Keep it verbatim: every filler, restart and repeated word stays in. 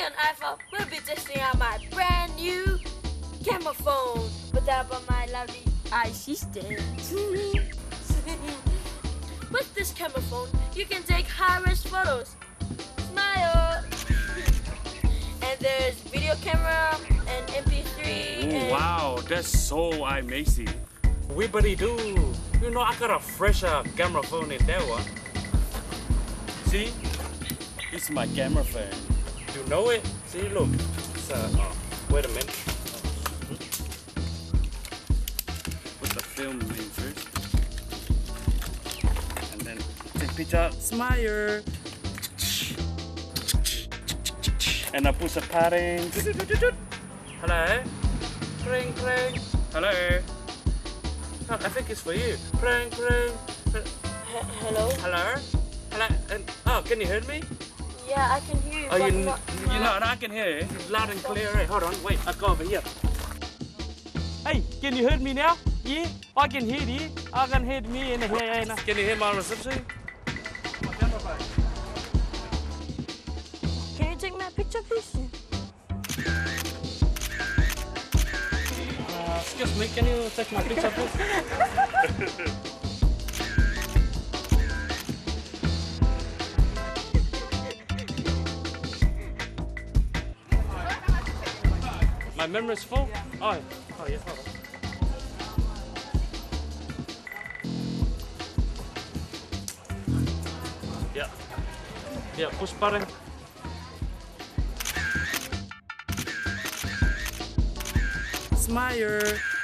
on iFob, we'll be testing out my brand new camera phone with help of my lovely assistant. With this camera phone, you can take high-res photos. Smile! And there's video camera and M P three. Ooh, and wow, that's so amazing. We buddy do. You know, I got a fresher camera phone in there one. See? It's my camera phone. You know it? See, look. It's a, uh, wait a minute. Put the film in first. And then take picture. Smile. And I put the padding. Hello? Pring, pring. Hello? Oh, I think it's for you. Pring, pring. hello? Hello? Hello? And, oh, can you hear me? Yeah, I can hear you. Oh, you, but you know, not, I can hear you. Loud and clear. Hey, hold on, wait, I'll go over here. Hey, can you hear me now? Yeah, I can hear you. I can hear me in the here. Can you hear my reception? Can you take my picture, please? Uh, excuse me, can you take my picture, please? My memory is full? Oh, oh yeah, hold on. Yeah. Yeah, push button. Smile.